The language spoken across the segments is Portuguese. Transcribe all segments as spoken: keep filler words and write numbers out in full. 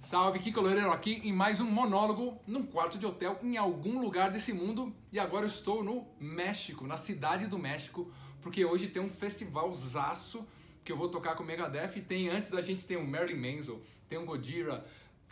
Salve, Kiko Loureiro aqui em mais um monólogo num quarto de hotel em algum lugar desse mundo. E agora eu estou no México, na cidade do México, porque hoje tem um festivalzaço que eu vou tocar com o Megadeth. E tem, antes da gente tem o Marilyn Manson, tem o Gojira,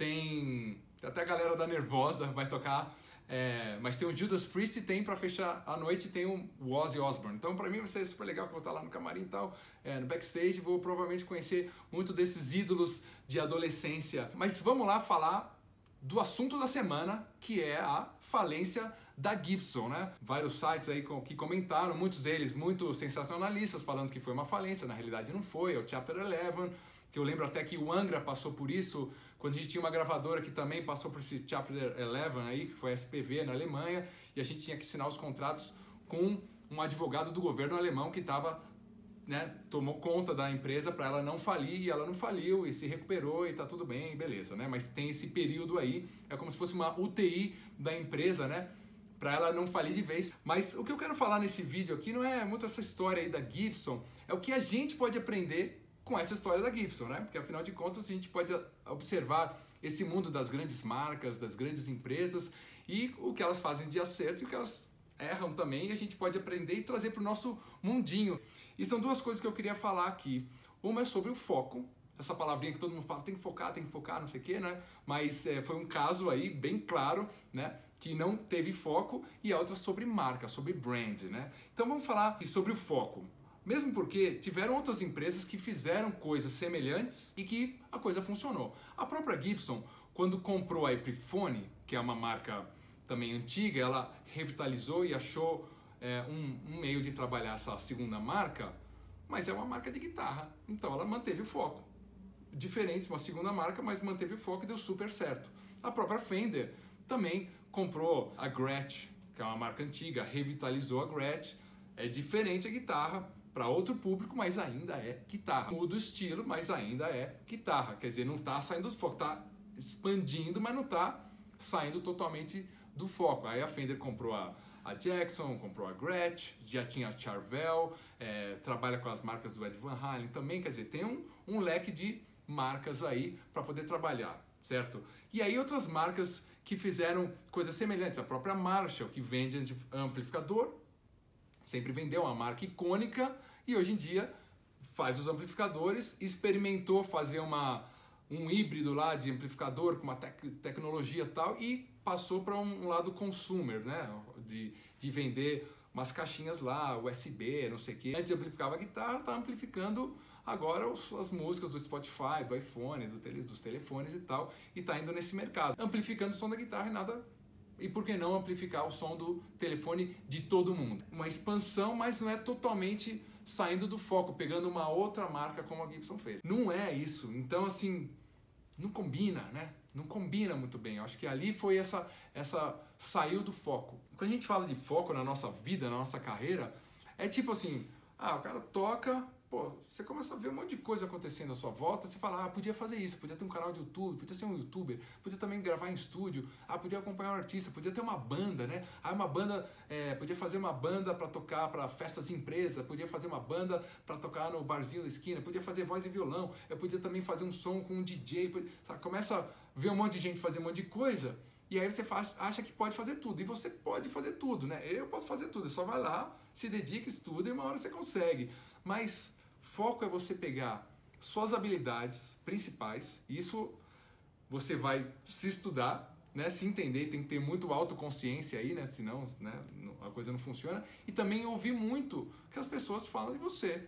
tem até a galera da Nervosa vai tocar. É, mas tem o Judas Priest e tem, pra fechar a noite, tem o Ozzy Osbourne. Então pra mim vai ser super legal, que eu vou estar lá no camarim e tal, é, no backstage, vou provavelmente conhecer muito desses ídolos de adolescência. Mas vamos lá falar do assunto da semana, que é a falência da Gibson, né? Vários sites aí que comentaram, muitos deles muito sensacionalistas, falando que foi uma falência, na realidade não foi, é o Chapter Eleven, que eu lembro até que o Angra passou por isso, quando a gente tinha uma gravadora que também passou por esse Chapter Eleven aí, que foi a S P V na Alemanha, e a gente tinha que assinar os contratos com um advogado do governo alemão que estava, né, tomou conta da empresa para ela não falir, e ela não faliu, e se recuperou, e tá tudo bem, beleza, né? Mas tem esse período aí, é como se fosse uma U T I da empresa, né? Para ela não falir de vez. Mas o que eu quero falar nesse vídeo aqui não é muito essa história aí da Gibson, é o que a gente pode aprender com essa história da Gibson, né? Porque afinal de contas a gente pode observar esse mundo das grandes marcas, das grandes empresas e o que elas fazem de acerto e o que elas erram também, e a gente pode aprender e trazer para o nosso mundinho. E são duas coisas que eu queria falar aqui. Uma é sobre o foco, essa palavrinha que todo mundo fala, tem que focar, tem que focar, não sei o quê, né? Mas é, foi um caso aí bem claro, né? Que não teve foco, e a outra sobre marca, sobre brand, né? Então vamos falar sobre o foco. Mesmo porque tiveram outras empresas que fizeram coisas semelhantes e que a coisa funcionou. A própria Gibson, quando comprou a Epiphone, que é uma marca também antiga, ela revitalizou e achou é, um, um meio de trabalhar essa segunda marca, mas é uma marca de guitarra, então ela manteve o foco. Diferente, uma segunda marca, mas manteve o foco e deu super certo. A própria Fender também comprou a Gretsch, que é uma marca antiga, revitalizou a Gretsch, é diferente a guitarra, para outro público, mas ainda é guitarra. Muda o estilo, mas ainda é guitarra. Quer dizer, não está saindo do foco, está expandindo, mas não está saindo totalmente do foco. Aí a Fender comprou a, a Jackson, comprou a Gretsch, já tinha a Charvel, é, trabalha com as marcas do Ed Van Halen também. Quer dizer, tem um, um leque de marcas aí para poder trabalhar, certo? E aí outras marcas que fizeram coisas semelhantes. A própria Marshall, que vende amplificador, sempre vendeu uma marca icônica e hoje em dia faz os amplificadores, experimentou fazer uma, um híbrido lá de amplificador com uma tec tecnologia e tal e passou para um lado consumer, né? De, de vender umas caixinhas lá, U S B, não sei o que. Antes amplificava a guitarra, tá amplificando agora os, as músicas do Spotify, do iPhone, do tele, dos telefones e tal, e tá indo nesse mercado, amplificando o som da guitarra e nada. E por que não amplificar o som do telefone de todo mundo? Uma expansão, mas não é totalmente saindo do foco, pegando uma outra marca como a Gibson fez. Não é isso. Então, assim, não combina, né? Não combina muito bem. Eu acho que ali foi essa, essa saiu do foco. Quando a gente fala de foco na nossa vida, na nossa carreira, é tipo assim, ah, o cara toca, pô, você começa a ver um monte de coisa acontecendo à sua volta, você fala, ah, podia fazer isso, podia ter um canal de YouTube, podia ser um youtuber, podia também gravar em estúdio, ah, podia acompanhar um artista, podia ter uma banda, né? Ah, uma banda, é, podia fazer uma banda para tocar para festas de empresa, podia fazer uma banda para tocar no barzinho da esquina, podia fazer voz e violão, eu podia também fazer um som com um D J, podia, sabe? Começa a ver um monte de gente fazer um monte de coisa, e aí você faz, acha que pode fazer tudo, e você pode fazer tudo, né? Eu posso fazer tudo, só vai lá, se dedica, estuda e uma hora você consegue, mas foco é você pegar suas habilidades principais, isso você vai se estudar, né, se entender, tem que ter muito autoconsciência aí, né, senão, né, a coisa não funciona, e também ouvir muito o que as pessoas falam de você,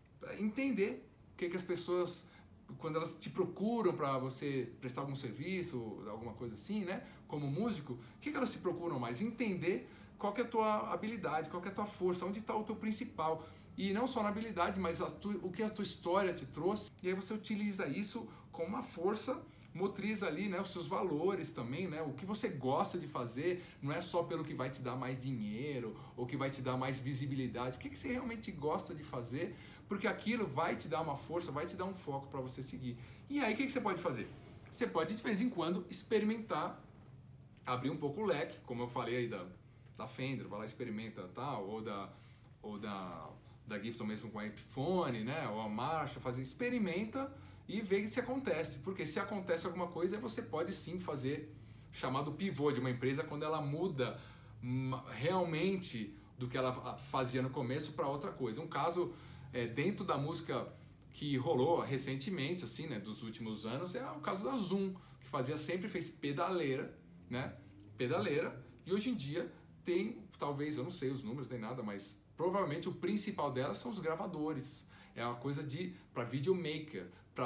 entender o que, que as pessoas, quando elas te procuram para você prestar algum serviço, alguma coisa assim, né, como músico, o que, que elas se procuram mais? Entender qual que é a tua habilidade, qual que é a tua força, onde está o teu principal. E não só na habilidade, mas a tu, o que a tua história te trouxe. E aí você utiliza isso como uma força motriz ali, né? Os seus valores também, né? O que você gosta de fazer, não é só pelo que vai te dar mais dinheiro ou que vai te dar mais visibilidade. O que, que você realmente gosta de fazer, porque aquilo vai te dar uma força, vai te dar um foco para você seguir. E aí o que, que você pode fazer? Você pode de vez em quando experimentar, abrir um pouco o leque, como eu falei aí da, da Fender, vai lá experimenta tal, ou da... Ou da da Gibson mesmo com a Epiphone, né, ou a Marshall, fazer, experimenta e ver se acontece. Porque se acontece alguma coisa, você pode sim fazer o chamado pivô de uma empresa quando ela muda realmente do que ela fazia no começo para outra coisa. Um caso é, dentro da música que rolou recentemente, assim, né, dos últimos anos, é o caso da Zoom, que fazia sempre fez pedaleira, né, pedaleira, e hoje em dia tem, talvez, eu não sei os números nem nada, mas provavelmente o principal dela são os gravadores. É uma coisa de para videomaker,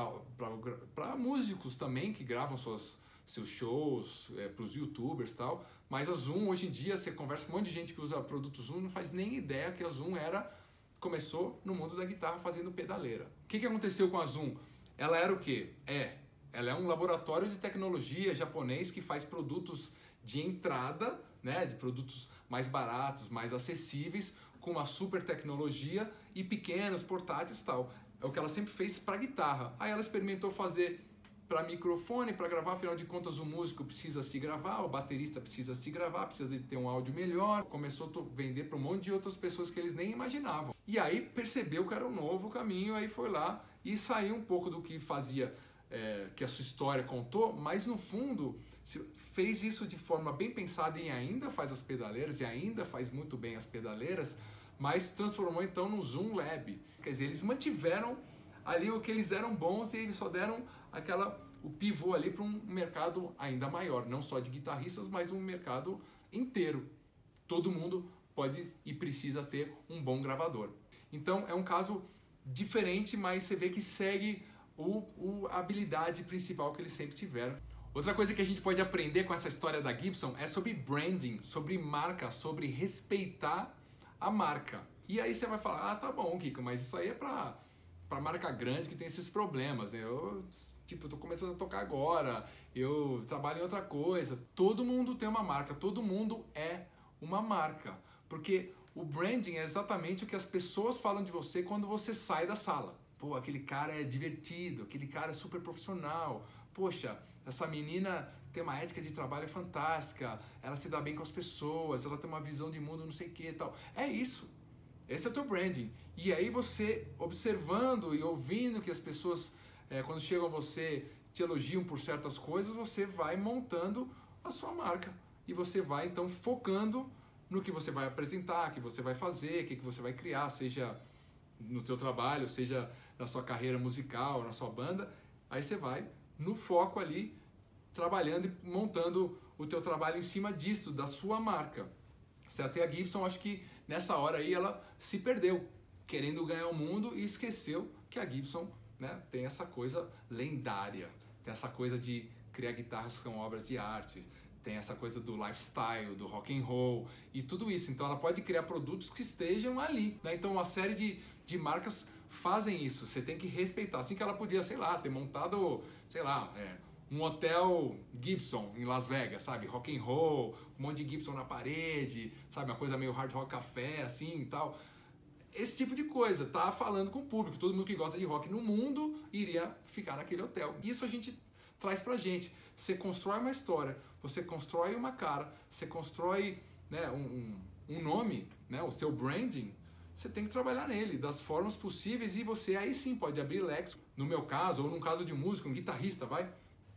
para músicos também que gravam suas, seus shows, é, para os youtubers e tal. Mas a Zoom, hoje em dia, você conversa com um monte de gente que usa produto Zoom, não faz nem ideia que a Zoom era, começou no mundo da guitarra fazendo pedaleira. O que, que aconteceu com a Zoom? Ela era o quê? É, ela é um laboratório de tecnologia japonês que faz produtos de entrada, né, de produtos mais baratos, mais acessíveis, com uma super tecnologia e pequenos, portáteis e tal. É o que ela sempre fez para guitarra. Aí ela experimentou fazer para microfone, para gravar, afinal de contas o músico precisa se gravar, o baterista precisa se gravar, precisa de ter um áudio melhor. Começou a vender para um monte de outras pessoas que eles nem imaginavam. E aí percebeu que era um novo caminho, aí foi lá e saiu um pouco do que fazia, é, que a sua história contou, mas no fundo fez isso de forma bem pensada e ainda faz as pedaleiras, e ainda faz muito bem as pedaleiras, mas transformou então no Zoom Lab. Quer dizer, eles mantiveram ali o que eles eram bons e eles só deram aquela, o pivô ali para um mercado ainda maior, não só de guitarristas, mas um mercado inteiro. Todo mundo pode e precisa ter um bom gravador. Então é um caso diferente, mas você vê que segue o, o, a habilidade principal que eles sempre tiveram. Outra coisa que a gente pode aprender com essa história da Gibson é sobre branding, sobre marca, sobre respeitar a marca. E aí você vai falar, ah, tá bom, Kiko, mas isso aí é para para marca grande que tem esses problemas, né? Eu, tipo, tô começando a tocar agora, eu trabalho em outra coisa. Todo mundo tem uma marca, todo mundo é uma marca. Porque o branding é exatamente o que as pessoas falam de você quando você sai da sala. Pô, aquele cara é divertido, aquele cara é super profissional. Poxa, essa menina tem uma ética de trabalho fantástica, ela se dá bem com as pessoas, ela tem uma visão de mundo não sei o que e tal. É isso. Esse é o teu branding. E aí você, observando e ouvindo que as pessoas, é, quando chegam a você, te elogiam por certas coisas, você vai montando a sua marca. E você vai, então, focando no que você vai apresentar, que você vai fazer, o que, que você vai criar, seja no seu trabalho, seja na sua carreira musical, na sua banda. Aí você vai, no foco ali, trabalhando e montando o teu trabalho em cima disso, da sua marca. Certo? E a Gibson, acho que nessa hora aí ela se perdeu, querendo ganhar o mundo e esqueceu que a Gibson, né, tem essa coisa lendária, tem essa coisa de criar guitarras com obras de arte, tem essa coisa do lifestyle, do rock and roll e tudo isso. Então ela pode criar produtos que estejam ali, né? Então uma série de, de marcas fazem isso, você tem que respeitar. Assim que ela podia, sei lá, ter montado, sei lá, é, um hotel Gibson em Las Vegas, sabe? Rock and roll, um monte de Gibson na parede, sabe? Uma coisa meio hard rock café, assim e tal. Esse tipo de coisa, tá falando com o público. Todo mundo que gosta de rock no mundo iria ficar naquele hotel. Isso a gente traz pra gente. Você constrói uma história, você constrói uma cara, você constrói, né, um, um nome, né, o seu branding. Você tem que trabalhar nele, das formas possíveis, e você aí sim pode abrir leques. No meu caso, ou num caso de músico, um guitarrista, vai...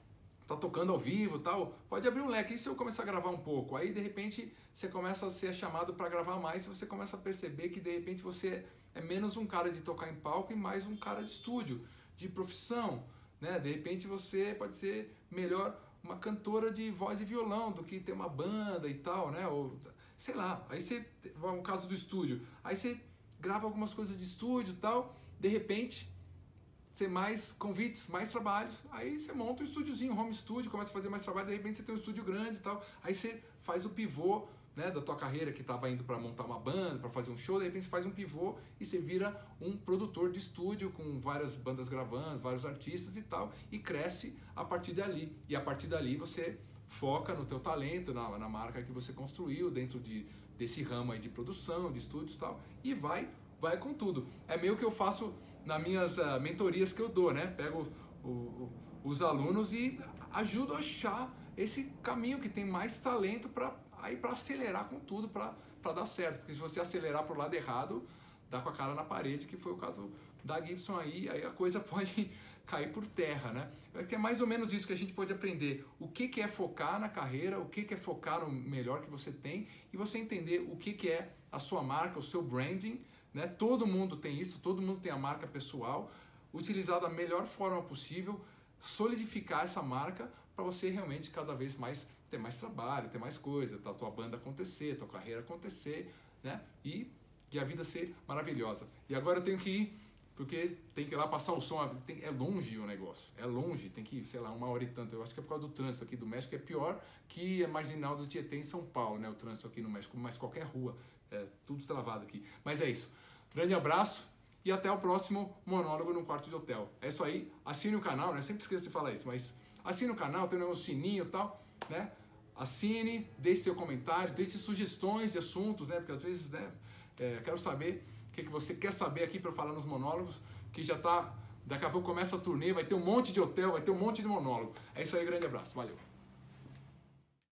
tá tocando ao vivo e tal, pode abrir um leque. E se eu começar a gravar um pouco? Aí, de repente, você começa a ser chamado para gravar mais e você começa a perceber que, de repente, você é menos um cara de tocar em palco e mais um cara de estúdio, de profissão, né? De repente, você pode ser melhor uma cantora de voz e violão do que ter uma banda e tal, né? Ou, sei lá, aí você, um caso do estúdio, aí você grava algumas coisas de estúdio e tal, de repente... ser mais convites, mais trabalhos, aí você monta um estúdiozinho, um home studio, começa a fazer mais trabalho, de repente você tem um estúdio grande e tal, aí você faz o pivô, né, da tua carreira que estava indo para montar uma banda, para fazer um show, de repente você faz um pivô e você vira um produtor de estúdio com várias bandas gravando, vários artistas e tal, e cresce a partir dali, e a partir dali você foca no teu talento, na, na marca que você construiu dentro de, desse ramo aí de produção, de estúdios e tal, e vai, vai com tudo. É meio que eu faço nas minhas uh, mentorias que eu dou, né? Pego o, o, os alunos e ajudo a achar esse caminho que tem mais talento para aí para acelerar com tudo, para dar certo. Porque se você acelerar para o lado errado, dá com a cara na parede, que foi o caso da Gibson aí, aí a coisa pode cair por terra, né? É que é mais ou menos isso que a gente pode aprender. O que, que é focar na carreira, o que, que é focar no melhor que você tem e você entender o que, que é a sua marca, o seu branding, né? Todo mundo tem isso, todo mundo tem a marca pessoal, utilizar da melhor forma possível, solidificar essa marca para você realmente cada vez mais ter mais trabalho, ter mais coisa, tá? Tua banda acontecer, tua carreira acontecer, né? E, e a vida ser maravilhosa. E agora eu tenho que ir, porque tem que ir lá passar o som, tem, é longe o negócio, é longe, tem que ir, sei lá, uma hora e tanto. Eu acho que é por causa do trânsito aqui do México, é pior que a Marginal do Tietê em São Paulo, né? O trânsito aqui no México, mas qualquer rua, é tudo travado aqui. Mas é isso. Grande abraço e até o próximo monólogo no quarto de hotel. É isso aí, assine o canal, né? Eu sempre esqueço de falar isso, mas assine o canal, tem um negócio sininho e tal, né? Assine, deixe seu comentário, deixe sugestões de assuntos, né? Porque às vezes, né? É, quero saber o que, que você quer saber aqui para falar nos monólogos, que já tá, daqui a pouco começa a turnê, vai ter um monte de hotel, vai ter um monte de monólogo. É isso aí, grande abraço, valeu.